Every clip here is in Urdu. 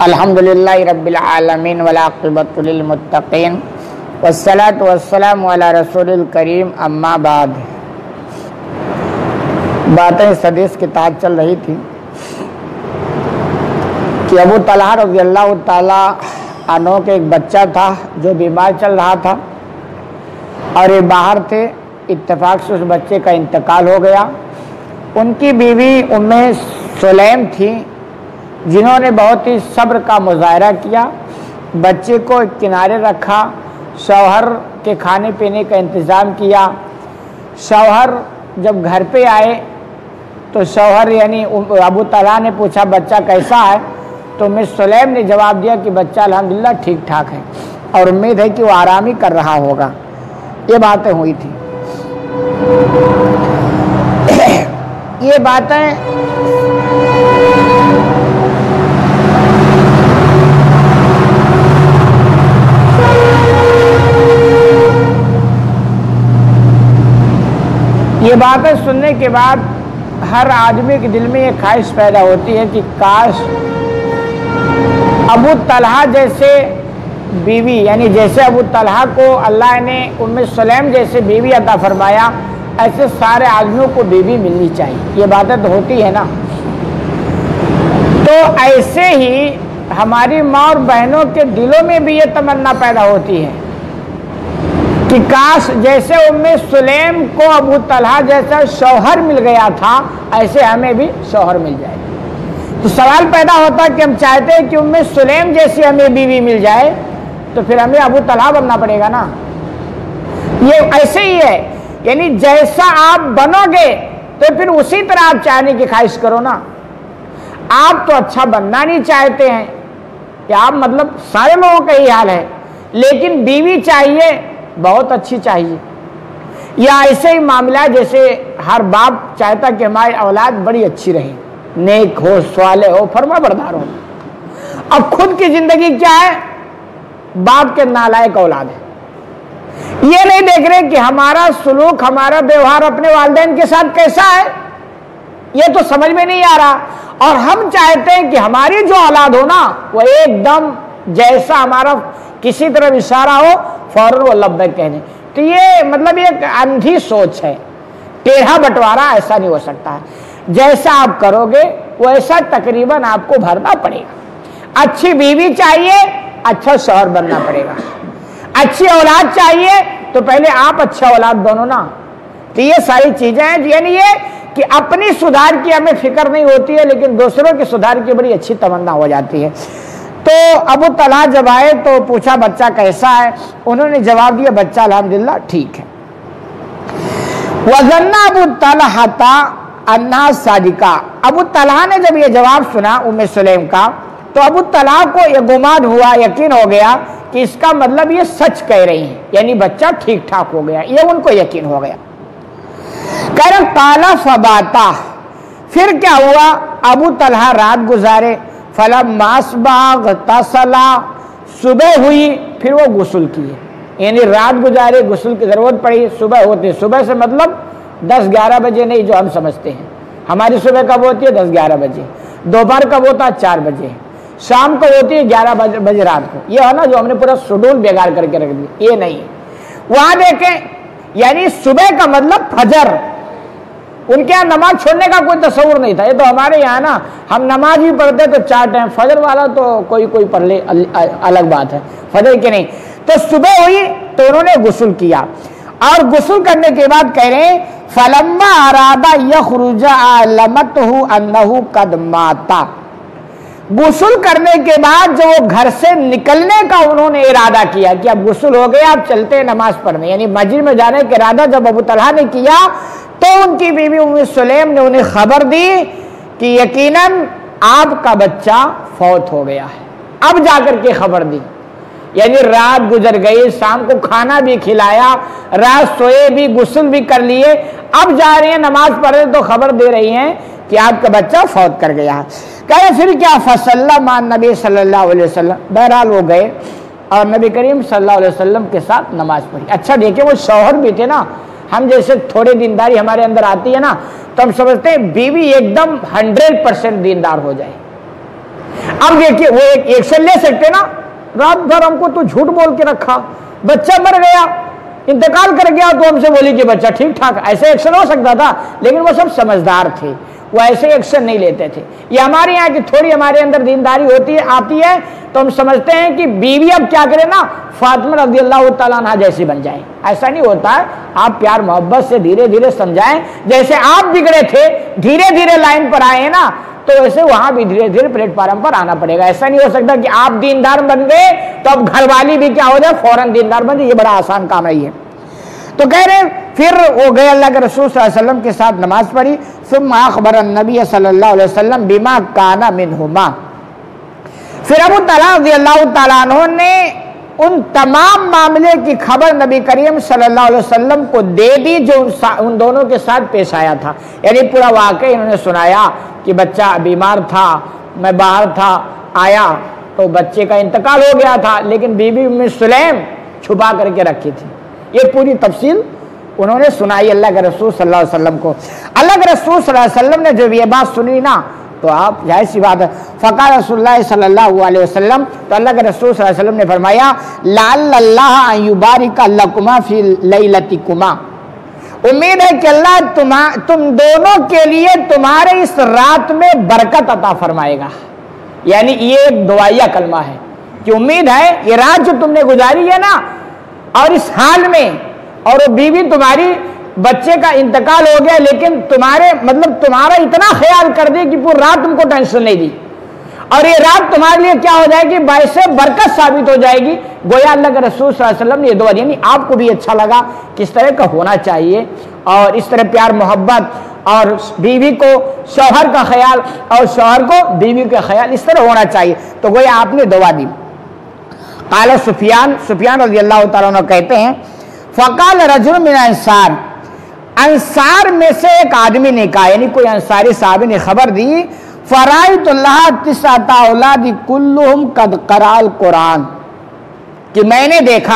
الحمدللہ رب العالمین والعاقبۃ للمتقین والصلاۃ والسلام علی رسول الکریم اما بعد۔ باتیں اس حدیث کی تحت چل رہی تھی کہ ابو طلحہ رضی اللہ تعالیٰ عنہ کے ایک بچہ تھا جو بیمار چل رہا تھا اور یہ باہر تھے، اتفاق سے اس بچے کا انتقال ہو گیا۔ ان کی بیوی ام سلیم تھی جنہوں نے بہت ہی صبر کا مظاہرہ کیا، بچے کو ایک کنارے رکھا، شوہر کے کھانے پینے کا انتظام کیا۔ شوہر جب گھر پہ آئے تو شوہر یعنی ابو طلحہ نے پوچھا بچہ کیسا ہے، تو ام سلیم نے جواب دیا کہ بچہ الحمدللہ ٹھیک ٹھاک ہے اور امید ہے کہ وہ آرام ہی کر رہا ہوگا۔ یہ باتیں ہوئی تھی۔ یہ باتیں سننے کے بعد ہر آدمی کے دل میں یہ خواہش پیدا ہوتی ہے کہ کاش ابو طلحہ جیسے بیوی، یعنی جیسے ابو طلحہ کو اللہ نے ام سلیم جیسے بیوی عطا فرمایا، ایسے سارے آدمیوں کو بیوی ملنی چاہیے۔ یہ باتیں تو ہوتی ہے نا۔ تو ایسے ہی ہماری ماں اور بہنوں کے دلوں میں بھی یہ تمنا پیدا ہوتی ہے کہ کاش جیسے ام سلیم کو ابو طلحہ جیسا شوہر مل گیا تھا، ایسے ہمیں بھی شوہر مل جائے۔ تو سوال پیدا ہوتا ہے کہ ہم چاہتے ہیں کہ ام سلیم جیسی ہمیں بیوی مل جائے، تو پھر ہمیں ابو طلحہ بننا پڑے گا نا۔ یہ ایسے ہی ہے، یعنی جیسا آپ بنو گے تو پھر اسی طرح آپ چاہنے کی خواہش کرو نا۔ آپ تو اچھا بننا نہیں چاہتے ہیں کہ آپ مطلب سارے لوگوں کا ہی حال ہے، لیکن بیوی چاہیے بہت اچھی چاہیے۔ یا ایسے ہی معاملہ جیسے ہر باپ چاہتا کہ ہماری اولاد بڑی اچھی رہے، نیک ہو، صالح ہو، فرما بردار ہو۔ اب خود کی زندگی کیا ہے؟ باپ کے نالائق اولاد ہے۔ یہ نہیں دیکھ رہے کہ ہمارا سلوک، ہمارا ویوہار اپنے والدین کے ساتھ کیسا ہے، یہ تو سمجھ میں نہیں آ رہا۔ اور ہم چاہتے ہیں کہ ہماری جو اولاد ہو نا وہ ایک دم جیسا ہمارا کسی طرح اشارہ ہو فوراً وہ لبیک کہہ دیں۔ تو یہ مطلب ایک اندھی سوچ ہے، ٹیڑھا بٹوارا ایسا نہیں ہو سکتا ہے۔ جیسا آپ کرو گے ویسا تقریباً آپ کو بھرنا پڑے گا۔ اچھی بیوی چاہیے، اچھا شوہر بننا پڑے گا۔ اچھی اولاد چاہیے تو پہلے آپ اچھا اولاد بنو نا۔ تو یہ ساری چیزیں ہیں، یعنی یہ کہ اپنی سدھار کی ہمیں فکر نہیں ہوتی ہے، لیکن دوسروں کی سدھار کی بڑی اچھی تمنا ہو جاتی ہے۔ تو ابو طلحہ جب آئے تو پوچھا بچہ کیسا ہے، انہوں نے جواب دیا بچہ الحمدللہ ٹھیک ہے۔ وَظَنَّ ابو طلحہ انہا صادقہ، ابو طلحہ نے جب یہ جواب سنا ام سلیم کا تو ابو طلحہ کو یہ گمان ہوا، یقین ہو گیا کہ اس کا مطلب یہ سچ کہہ رہی ہیں، یعنی بچہ ٹھیک ٹھاک ہو گیا، یہ ان کو یقین ہو گیا۔ کہہ رہا قَالَ فَبَاتَ، پھر کیا ہوا؟ ابو طلحہ رات گزارے، فَلَمَّا أَصْبَحَ اغْتَسَلَ، صبح ہوئی پھر وہ غسل کیے، یعنی رات گزارے، غسل کی ضرورت پڑی، صبح ہوتی، صبح سے مطلب 10-11 بجے نہیں جو ہم سمجھتے ہیں، ہماری صبح کب ہوتی ہے 10-11 بجے، دوپہر کب ہوتا ہے 4 بجے، شام کو ہوتی ہے 11 بجے رات کو۔ یہ ہے نا جو ہم نے پورا شیڈول بگاڑ کر کے رکھ دیا، یہ نہیں۔ وہاں دیکھیں یعنی صبح کا مطلب فجر، ان کے یہاں نماز چھوڑنے کا کوئی تصور نہیں تھا۔ یہ تو ہمارے یہاں نا ہم نماز بھی پڑھتے تو 4 ٹائم، فجر والا تو کوئی پڑھ لے الگ بات ہے، فجر کے نہیں۔ تو صبح ہوئی تو انہوں نے غسل کیا، اور غسل کرنے کے بعد کہہ رہے ہیں فَلَمَّا أَرَادَ يَخْرُجَ عَلَمَتْهُ أَنَّهُ قَدْ مَاتَ، غسل کرنے کے بعد جو وہ گھر سے نکلنے کا انہوں نے ارادہ کیا کہ اب غسل ہو گیا، اب چلتے ہیں نماز پڑھنے، یعنی مسجد میں جانے کا ارادہ جب ابو طلحہ نے کیا تو ان کی بیوی ام سلیم نے انہیں خبر دی کہ یقیناً آپ کا بچہ فوت ہو گیا ہے۔ اب جا کر کے خبر دی، یعنی رات گزر گئی، شام کو کھانا بھی کھلایا، رات سوئے بھی، غسل بھی کر لیے، اب جا رہی ہیں نماز پڑھ رہے تو خبر دے رہی ہیں کہ آپ کا بچہ فوت کر گیا ہے۔ کہے پھر کیا؟ فصلی مع نبی صلی اللہ علیہ وسلم، بہرحال وہ گئے اور نبی کریم صلی اللہ علیہ وسلم کے ساتھ نماز پڑھی۔ اچھا دیکھیں وہ شوہر بھی تھے نا، ہم جیسے تھوڑی دینداری ہمارے اندر آتی ہے نا تو ہم سمجھتے ہیں بیوی ایک دم 100% دیندار ہو جائے۔ اب دیکھیے وہ ایک ایکشن لے سکتے نا، رات بھر ہم کو تو جھوٹ بول کے رکھا، بچہ مر گیا، انتقال کر گیا، تو ہم سے بولی کہ بچہ ٹھیک ٹھاک، ایسے ایکشن ہو سکتا تھا، لیکن وہ سب سمجھدار تھے، وہ ایسے ایکشن نہیں لیتے تھے۔ یہ ہمارے یہاں کی تھوڑی ہمارے اندر دینداری ہوتی ہے، آتی ہے، تو ہم سمجھتے ہیں کہ بیوی اب کیا کرے نا، فاطمہ رضی اللہ تعالیٰ عنہ جیسی بن جائے۔ ایسا نہیں ہوتا ہے، آپ پیار محبت سے دھیرے دھیرے سمجھائیں، جیسے آپ بگڑے تھے دھیرے دھیرے لائن پر آئے ہیں نا، تو ویسے وہاں بھی دھیرے دھیرے پلیٹ فارم پر آنا پڑے گا۔ ایسا نہیں ہو سکتا کہ آپ دیندار بن گئے تو اب گھر والی بھی کیا ہو جائے فوراً دیندار بن جائے، یہ بڑا آسان کام نہیں ہے۔ تو کہہ رہے پھر وہ گئے اللہ کے رسول صلی اللہ علیہ وسلم کے ساتھ نماز پڑھی، ثم اخبر النبی صلی اللہ علیہ وسلم بما کان منہما، پھر ابو طلحہ رضی اللہ تعالیٰ عنہ نے ان تمام معاملے کی خبر نبی کریم صلی اللہ علیہ وسلم کو دے دی جو ان دونوں کے ساتھ پیش آیا تھا، یعنی پورا واقعہ انہوں نے سنایا کہ بچہ بیمار تھا، میں باہر تھا، آیا تو بچے کا انتقال ہو گیا تھا، لیکن بی بی ام سلیم چھپا کر کے رکھی تھی۔ یہ پوری تفصیل انہوں نے سنائی اللہ کے رسول صلی اللہ علیہ وسلم کو۔ اللہ کے رسول صلی اللہ علیہ وسلم نے جب یہ بات سنی نا، تو آپ ظاہر سی بات ہے، فقال رسول اللہ صلی اللہ علیہ وسلم، تو اللہ کے رسول صلی اللہ علیہ وسلم نے فرمایا لعل اللہ ان یبارک لکما فی لیلتکما، امید ہے کہ اللہ تم دونوں کے لیے تمہارے اس رات میں برکت عطا فرمائے گا۔ یعنی یہ ایک دعائیہ کلمہ ہے کہ امید ہے یہ رات جو تم نے گزاری ہے نا، اور اس حال میں، اور وہ بیوی تمہاری بچے کا انتقال ہو گیا، لیکن تمہارا اتنا خیال کر دے کہ پوری رات تم کو ٹینشن نہیں دی، اور یہ رات تمہارے لیے کیا ہو جائے گی، باعث برکت ثابت ہو جائے گی۔ گویا اللہ کے رسول صلی اللہ علیہ وسلم نے یہ دعا دی، یعنی آپ کو بھی اچھا لگا کس طرح کا ہونا چاہیے، اور اس طرح پیار محبت، اور بیوی کو شوہر کا خیال اور شوہر کو بیوی کا خیال اس طرح ہونا چاہیے، تو گویا آپ نے دعا دی۔ قال سفیان رضی اللہ تعالیٰ عنہ کہتے ہیں فقال رجل من انصار، انصار میں سے ایک آدمی نے کہا، یعنی کوئی انصاری صحابی نے خبر دی، فرائت اللہ تسعۃ اولاد کلہم قد قرأ القرآن، کہ میں نے دیکھا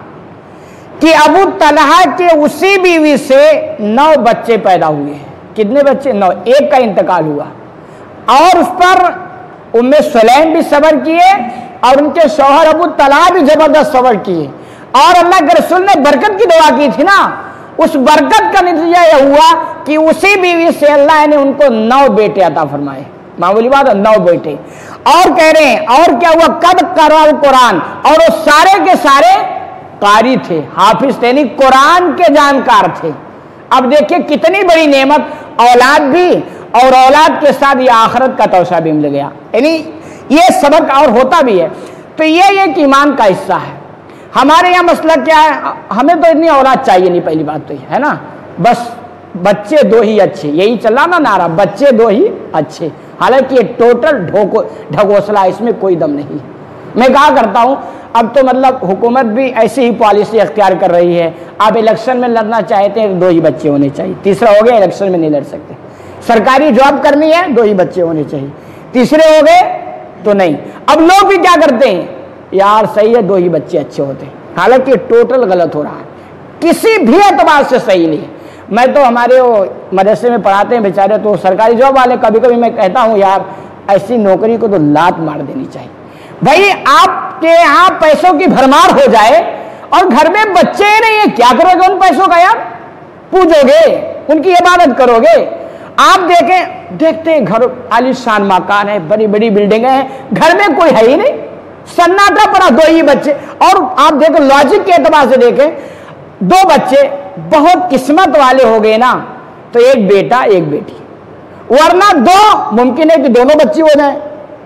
کہ ابو طلحہ کے اسی بیوی سے 9 بچے پیدا ہوئے ہیں۔ کتنے بچے؟ 9، ایک کا انتقال ہوا، اور اس پر ام سلیم بھی صبر کیے، اور ان کے شوہر ابو طلحہ بھی زبردست صبر کیے، اور اللہ کے رسول نے برکت کی دعا کی تھی نا، اس برکت کا نتیجہ یہ ہوا کہ اسی بیوی سے اللہ نے ان کو 9 بیٹے عطا فرمائے۔ معمولی بات ہے، 9 بیٹے۔ اور کہہ رہے ہیں اور کیا ہوا، قد قرأ القرآن، اور وہ سارے کے سارے قاری تھے، حافظ تھے، یعنی قرآن کے جانکار تھے۔ اب دیکھیں کتنی بڑی نعمت، اولاد بھی، اور اولاد کے ساتھ یہ آخرت کا توسعہ بھی مل گیا، یعنی یہ سبق اور ہوتا بھی ہے۔ تو یہ ایک ایمان کا حصہ ہے۔ ہمارے یہاں مسئلہ کیا ہے، ہمیں تو اتنی اولاد چاہیے نہیں، پہلی بات تو یہ ہے نا، بس بچے 2 ہی اچھے، یہی چلا نا نعرہ، بچے 2 ہی اچھے، حالانکہ یہ ٹوٹل ڈھکوسلا، اس میں کوئی دم نہیں۔ میں کہا کرتا ہوں اب تو حکومت بھی ایسی ہی پالیسی اختیار کر رہی ہے، آپ الیکشن میں لڑنا چاہتے ہیں 2 ہی بچے ہونے چاہیے، تیسرا ہو گیا الیکشن میں نہیں لڑ سکتے، سرکاری جاب کرنی ہے 2 ہی بچے ہونے چاہیے، تیسرے ہو گئے تو نہیں۔ اب لوگ بھی کیا کرتے ہیں، یار صحیح ہے 2 ہی بچے اچھے ہوتے ہیں، حالانکہ ٹوٹل غلط ہو رہا ہے، کسی بھی اعتبار سے صحیح نہیں ہے۔ میں تو ہمارے وہ مدرسے میں پڑھاتے ہیں بیچارے، تو سرکاری جاب والے کبھی کبھی میں کہتا ہوں یار ایسی نوکری کو تو لات مار دینی چاہیے۔ بھائی آپ کے یہاں پیسوں کی بھرمار ہو جائے اور گھر میں بچے نہیں ہیں، کیا کرو گے ان پیسوں کا یار؟ پوجو گے، ان کی عبادت کرو گے؟ آپ دیکھتے ہیں گھر عالی شان مکان ہے، بڑی بڑی بلڈنگیں ہیں، گھر میں کوئی ہے ہی نہیں، سناٹا پڑا، 2 ہی بچے۔ اور آپ دیکھیں لاجک کے اعتبار سے دیکھیں، 2 بچے بہت قسمت والے ہو گئے نا تو ایک بیٹا ایک بیٹی، ورنہ 2 ممکن ہے کہ دونوں بچی ہو جائیں،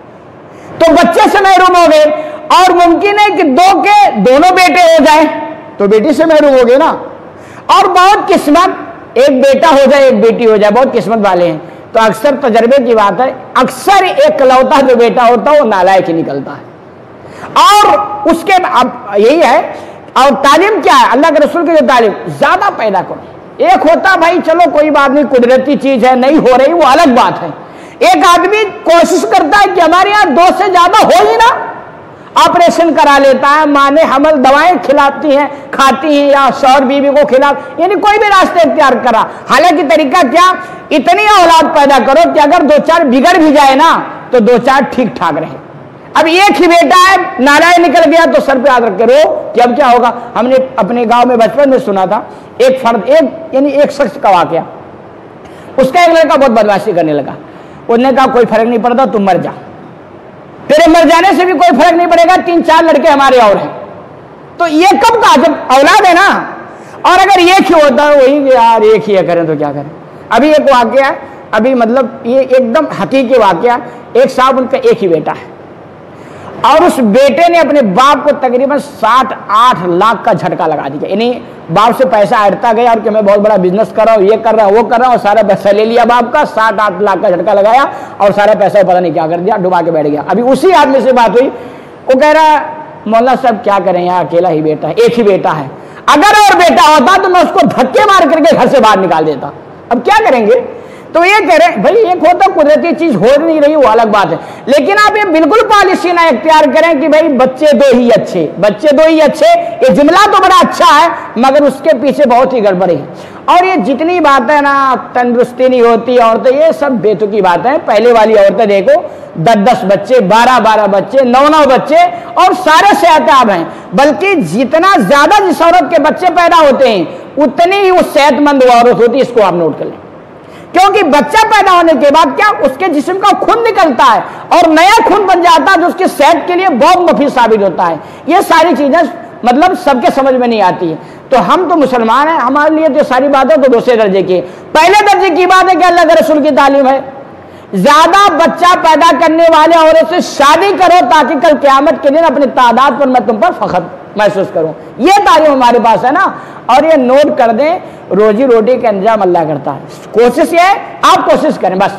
تو بچے سے محروم ہو گئے، اور ممکن ہے کہ 2 کے دونوں بیٹے ہو جائیں تو بیٹی سے محروم ہو گئے نا، اور بہت قسمت ایک بیٹا ہو جائے ایک بیٹی ہو جائے، بہت قسمت والے ہیں۔ تو اکثر تجربے کی بات ہے، اکثر ایک لوتا جو بیٹا ہوتا ہے وہ نالائق ہی نکلتا ہے۔ اور اس کے اب یہی ہے، اور تعلیم کیا ہے، اللہ کے رسول کی جو تعلیم، زیادہ پیدا کرو۔ ایک ہوتا بھائی چلو کوئی بات نہیں، قدرتی چیز ہے نہیں ہو رہی وہ الگ بات ہے، ایک آدمی کوشش کرتا ہے کہ ہمارے یہاں 2 سے زیادہ ہو ہی نا، آپریشن کرا لیتا ہے، ماں نے حمل دوائیں کھلاتی ہیں کھاتی ہیں، یا شوہر بیوی کو کھلا، یعنی کوئی بھی راستے اختیار کرا، حالانکہ طریقہ کیا، اتنی اولاد پیدا کرو کہ اگر 2-4 بگڑ بھی جائے نا تو 2-4 ٹھیک ٹھاک رہے، اب ایک ہی بیٹا ہے، نالائق نکل گیا تو سر پہ ہاتھ رکھ کے رو کہ اب کیا ہوگا۔ ہم نے اپنے گاؤں میں بچپن میں سنا تھا ایک شخص کا واقعہ، اس کا ایک لڑکا بہت بدمعاشی کرنے لگا، اس نے کہا کوئی فرق نہیں پڑتا، تم مر جا، تیرے مر جانے سے بھی کوئی فرق نہیں پڑے گا، 3-4 لڑکے ہمارے اور ہیں۔ تو یہ کب کا جب اولاد ہے نا، اور اگر ایک ہی ہوتا ہے وہی یار ایک ہی ہے کریں تو کیا کریں۔ ابھی ایک واقعہ ہے، ابھی مطلب یہ ایک دم حقیقی واقعہ، ایک صاحب ان کا ایک ہی بیٹا ہے، اور اس بیٹے نے اپنے باپ کو تقریباً 7-8 لاکھ کا جھٹکا لگا دیا، یعنی باپ سے پیسہ ہٹتا گیا اور کہ میں بہت بڑا بزنس کر رہا ہوں، یہ کر رہا ہوں وہ کر رہا ہوں، سارا پیسہ لے لیا باپ کا، 7-8 لاکھ کا جھٹکا لگایا اور سارا پیسہ پتہ نہیں کیا کر دیا، ڈبا کے بیٹھ گیا۔ ابھی اسی آدمی سے بات ہوئی، وہ کہہ رہا مولانا صاحب کیا کریں یار، اکیلا ہی بیٹا ہے، ایک ہی بیٹا ہے، اگر اور بیٹا ہوتا تو میں اس کو دھکے مار کر کے گھر سے باہر نکال دیتا، اب کیا کریں گے۔ تو یہ کہہ رہے ہیں بھائی ایک ہوتا قدرتی چیز ہو نہیں رہی وہ الگ بات ہے، لیکن آپ یہ بالکل پالیسی نہ اختیار کریں کہ بھائی بچے دو ہی اچھے، بچے دو ہی اچھے، یہ جملہ تو بڑا اچھا ہے مگر اس کے پیچھے بہت ہی گڑبڑی ہے۔ اور یہ جتنی باتیں نا تندرستی نہیں ہوتی عورتیں، یہ سب بیتوکی باتیں ہیں۔ پہلے والی عورتیں دیکھو 10-10 بچے، 12-12 بچے، 9-9 بچے، اور سارے صحت یاب ہیں، بلکہ جتنا زیادہ جس عورت کے بچے پیدا ہوتے ہیں اتنی ہی وہ صحت مند عورت ہوتی ہے، اس کو آپ نوٹ کر لیں، کیونکہ بچہ پیدا ہونے کے بعد کیا اس کے جسم کا خون نکلتا ہے اور نیا خون بن جاتا ہے جو اس کی صحت کے لیے بہت مفید ثابت ہوتا ہے۔ یہ ساری چیزیں مطلب سب کے سمجھ میں نہیں آتی ہے، تو ہم تو مسلمان ہیں، ہمارے لیے تو ساری باتیں تو دوسرے درجے کی، پہلے درجے کی بات ہے کہ اللہ کے رسول کی تعلیم ہے، زیادہ بچہ پیدا کرنے والے عورت سے شادی کرو تاکہ کل قیامت کے دن اپنی تعداد پر میں تم پر فخر محسوس کروں، یہ تعلیم ہمارے پاس ہے نا۔ اور یہ نوٹ کر دیں، روزی روٹی کا انتظام اللہ کرتا ہے، کوشش یہ ہے آپ کوشش کریں، بس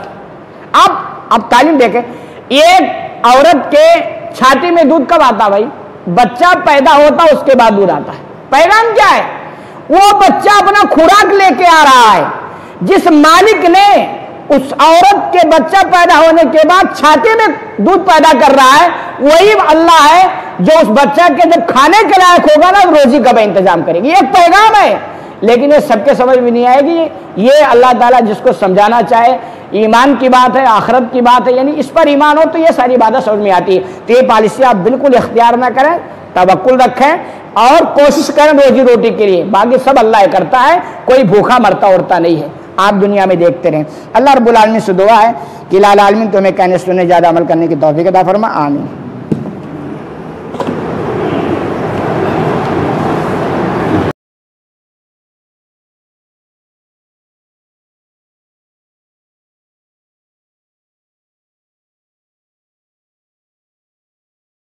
آپ تعلیم دیکھیں۔ ایک عورت کے چھاتی میں دودھ کب آتا بھائی؟ بچہ پیدا ہوتا اس کے بعد دودھ آتا ہے۔ پیغام کیا ہے؟ وہ بچہ اپنا خوراک لے کے آ رہا ہے، جس مالک نے اس عورت کے بچہ پیدا ہونے کے بعد چھاتی میں دودھ پیدا کر رہا ہے وہی اللہ ہے جو اس بچہ کے جب کھانے کے لائق ہوگا نا روزی کا بھی انتظام کرے گی۔ یہ ایک پیغام ہے، لیکن یہ سب کے سمجھ میں نہیں آئے گی۔ یہ اللہ تعالیٰ جس کو سمجھانا چاہے، ایمان کی بات ہے، آخرت کی بات ہے، یعنی اس پر ایمان ہو تو یہ ساری باتیں سمجھ میں آتی ہے۔ تو یہ پالیسی آپ بالکل اختیار نہ کریں، توکل رکھیں اور کوشش کریں روزی روٹی کے لیے، باقی سب اللہ کرتا ہے، کوئی بھوکا مرتا اڑتا نہیں ہے۔ آپ دنیا میں دیکھتے رہیں۔ اللہ رب العالمین سے دعا ہے کہ الہ العالمین تمہیں کہنے سننے زیادہ عمل کرنے کی توفیق عطا فرما، آمین۔